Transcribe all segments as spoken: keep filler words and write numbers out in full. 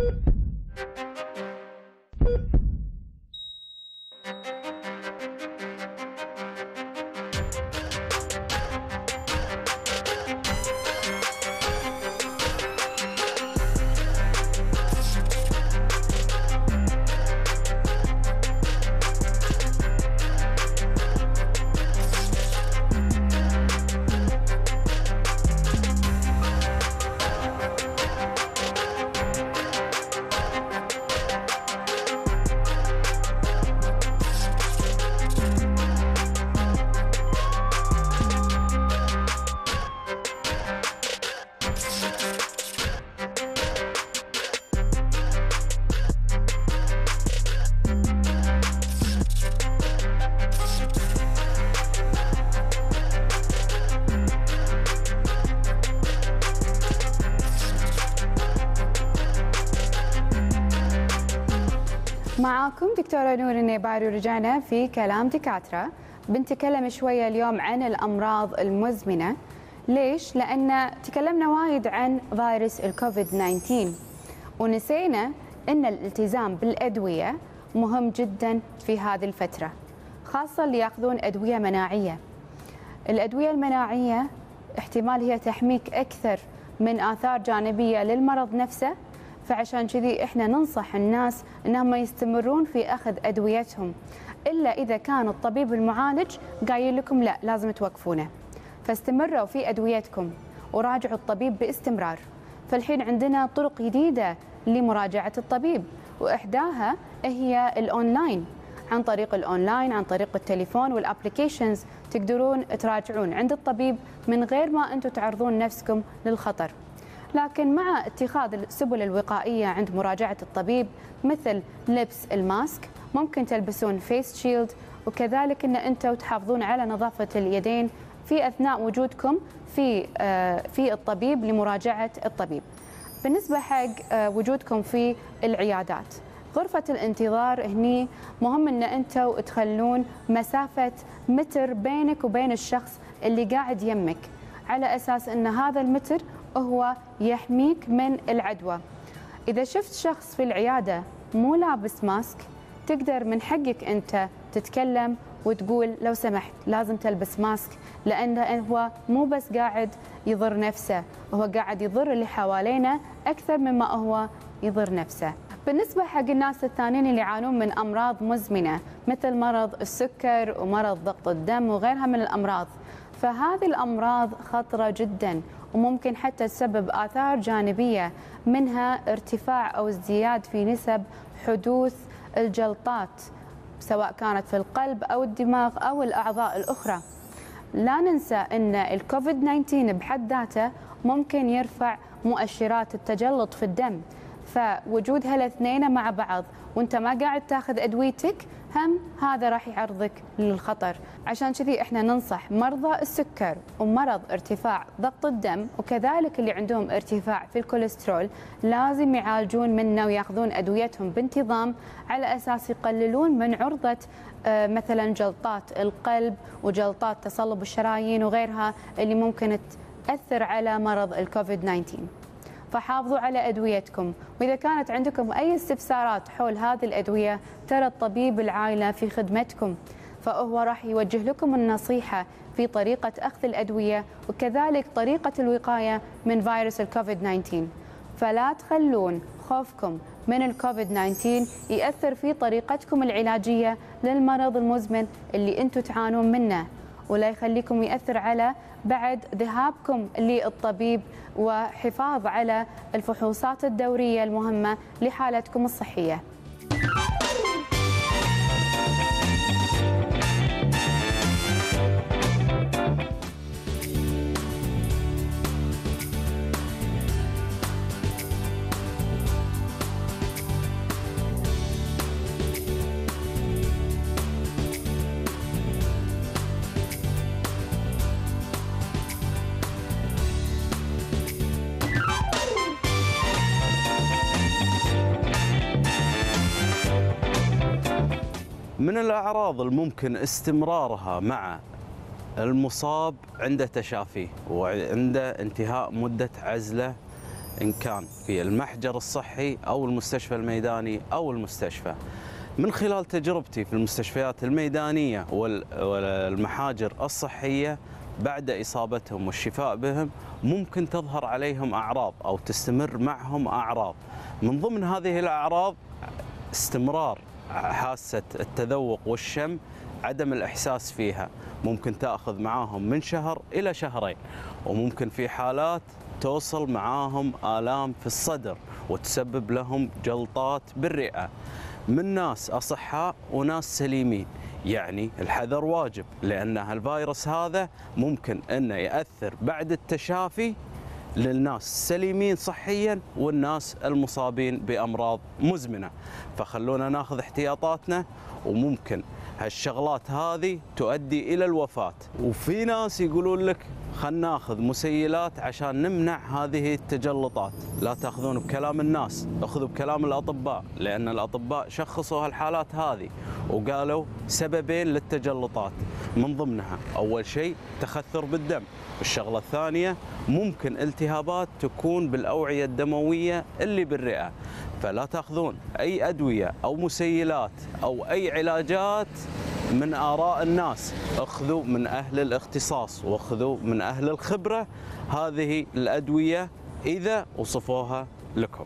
معاكم دكتورة نور النيباري ورجعنا في كلام دكاترة. بنتكلم شوية اليوم عن الأمراض المزمنة. ليش؟ لأن تكلمنا وايد عن فيروس الكوفيد تسعة عشر ونسينا أن الالتزام بالأدوية مهم جدا في هذه الفترة، خاصة اللي يأخذون أدوية مناعية. الأدوية المناعية احتمال هي تحميك أكثر من آثار جانبية للمرض نفسه، فعشان كذي احنا ننصح الناس انهم ما يستمرون في اخذ ادويتهم الا اذا كان الطبيب المعالج قايل لكم لا لازم توقفونه. فاستمروا في ادويتكم وراجعوا الطبيب باستمرار. فالحين عندنا طرق جديده لمراجعه الطبيب، واحداها هي الاونلاين. عن طريق الاونلاين، عن طريق التليفون والابلكيشنز، تقدرون تراجعون عند الطبيب من غير ما انتم تعرضون نفسكم للخطر. لكن مع اتخاذ السبل الوقائية عند مراجعة الطبيب مثل لبس الماسك، ممكن تلبسون فيس شيلد، وكذلك ان انتم تحافظون على نظافة اليدين في اثناء وجودكم في في الطبيب لمراجعة الطبيب. بالنسبة حق وجودكم في العيادات، غرفة الانتظار هني مهم ان انتم تخلون مسافة متر بينك وبين الشخص اللي قاعد يمك، على اساس ان هذا المتر هو يحميك من العدوى. إذا شفت شخص في العيادة مو لابس ماسك، تقدر من حقك أنت تتكلم وتقول لو سمحت لازم تلبس ماسك، لأنه هو مو بس قاعد يضر نفسه، هو قاعد يضر اللي حوالينا أكثر مما هو يضر نفسه. بالنسبة حق الناس الثانيين اللي يعانون من أمراض مزمنة مثل مرض السكر ومرض ضغط الدم وغيرها من الأمراض، فهذه الأمراض خطرة جداً وممكن حتى تسبب آثار جانبية، منها ارتفاع أو ازدياد في نسب حدوث الجلطات سواء كانت في القلب أو الدماغ أو الأعضاء الأخرى. لا ننسى أن الكوفيد تسعة عشر بحد ذاته ممكن يرفع مؤشرات التجلط في الدم، فوجود هالاثنين مع بعض وانت ما قاعد تاخذ ادويتك هم هذا راح يعرضك للخطر. عشان كذي احنا ننصح مرضى السكر ومرض ارتفاع ضغط الدم وكذلك اللي عندهم ارتفاع في الكوليسترول لازم يعالجون منه وياخذون ادويتهم بانتظام، على اساس يقللون من عرضة مثلا جلطات القلب وجلطات تصلب الشرايين وغيرها اللي ممكن تأثر على مرض الكوفيد تسعة عشر. فحافظوا على أدويتكم، وإذا كانت عندكم أي استفسارات حول هذه الأدوية ترى الطبيب العائلة في خدمتكم، فهو راح يوجه لكم النصيحة في طريقة أخذ الأدوية وكذلك طريقة الوقاية من فيروس الكوفيد تسعة عشر. فلا تخلون خوفكم من الكوفيد تسعة عشر يأثر في طريقتكم العلاجية للمرض المزمن اللي أنتم تعانون منه، ولا يخليكم يأثر على بعد ذهابكم للطبيب وحفاظ على الفحوصات الدورية المهمة لحالتكم الصحية. من الأعراض الممكن استمرارها مع المصاب عند تشافيه وعند انتهاء مدة عزله إن كان في المحجر الصحي أو المستشفى الميداني أو المستشفى. من خلال تجربتي في المستشفيات الميدانية والمحاجر الصحية، بعد إصابتهم والشفاء بهم ممكن تظهر عليهم أعراض أو تستمر معهم أعراض. من ضمن هذه الأعراض استمرار حاسة التذوق والشم، عدم الإحساس فيها، ممكن تأخذ معاهم من شهر إلى شهرين، وممكن في حالات توصل معاهم آلام في الصدر وتسبب لهم جلطات بالرئة. من ناس أصحاء وناس سليمين، يعني الحذر واجب، لأن الفيروس هذا ممكن أنه يأثر بعد التشافي للناس السليمين صحيا والناس المصابين بأمراض مزمنة. فخلونا ناخذ احتياطاتنا، وممكن هالشغلات هذه تؤدي إلى الوفاة. وفي ناس يقولون لك خلنا ناخذ مسيلات عشان نمنع هذه التجلطات. لا تاخذون بكلام الناس، اخذوا بكلام الأطباء، لأن الأطباء شخصوا هالحالات هذه وقالوا سببين للتجلطات، من ضمنها أول شيء تخثر بالدم، الشغلة الثانية ممكن التهابات تكون بالأوعية الدموية اللي بالرئة. فلا تاخذون أي أدوية أو مسيلات أو أي علاجات من آراء الناس، اخذوا من أهل الاختصاص واخذوا من أهل الخبرة هذه الأدوية إذا وصفوها لكم.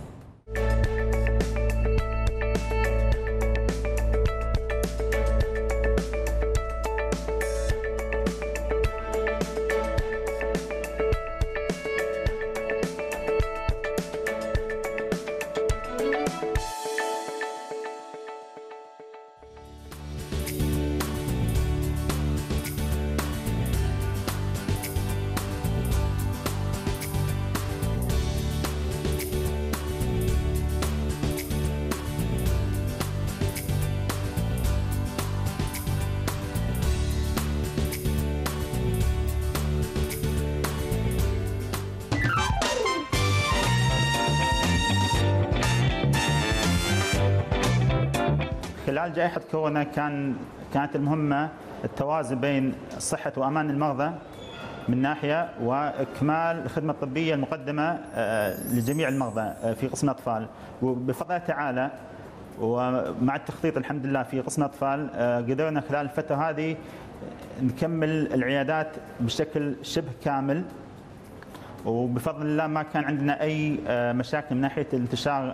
خلال جائحة كورونا كان كانت المهمة التوازن بين صحة وأمان المرضى من ناحية، وإكمال الخدمة الطبية المقدمة لجميع المرضى في قسم الأطفال. وبفضل الله تعالى ومع التخطيط الحمد لله في قسم الأطفال قدرنا خلال الفترة هذه نكمل العيادات بشكل شبه كامل، وبفضل الله ما كان عندنا أي مشاكل من ناحية انتشار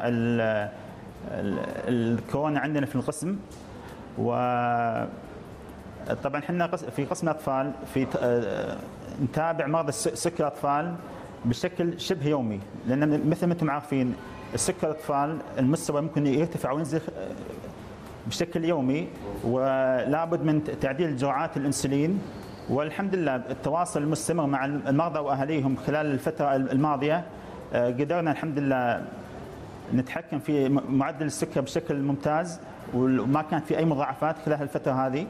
الكورونا عندنا في القسم. وطبعا احنا في قسم الاطفال في نتابع مرضى سكر الاطفال بشكل شبه يومي، لان مثل ما انتم عارفين السكر الاطفال المستوى ممكن يرتفع وينزل بشكل يومي، ولابد من تعديل جرعات الانسولين. والحمد لله التواصل المستمر مع المرضى واهاليهم خلال الفتره الماضيه قدرنا الحمد لله نتحكم في معدل السكر بشكل ممتاز، وما كانت في أي مضاعفات خلال الفترة هذه.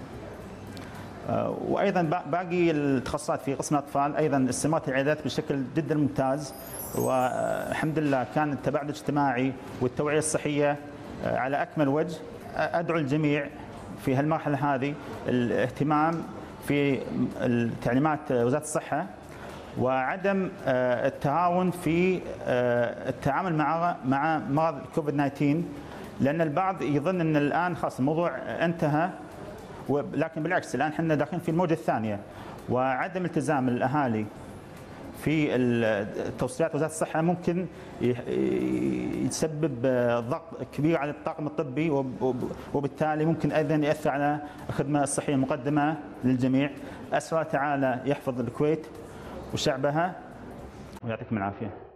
وأيضا باقي التخصصات في قسم الأطفال أيضا استمرت العيادات بشكل جدا ممتاز، والحمد لله كان التباعد الاجتماعي والتوعية الصحية على أكمل وجه. أدعو الجميع في هالمرحلة هذه الاهتمام في تعليمات وزارة الصحة، وعدم التهاون في التعامل مع مع مرض كوفيد تسعة عشر، لأن البعض يظن أن الآن خلاص الموضوع انتهى، ولكن بالعكس الآن احنا داخلين في الموجة الثانية. وعدم التزام الأهالي في توصيات وزارة الصحة ممكن يسبب ضغط كبير على الطاقم الطبي، وبالتالي ممكن أيضا يأثر على الخدمة الصحية المقدمة للجميع. أسأل الله تعالى يحفظ الكويت وشعبها ويعطيكم العافية.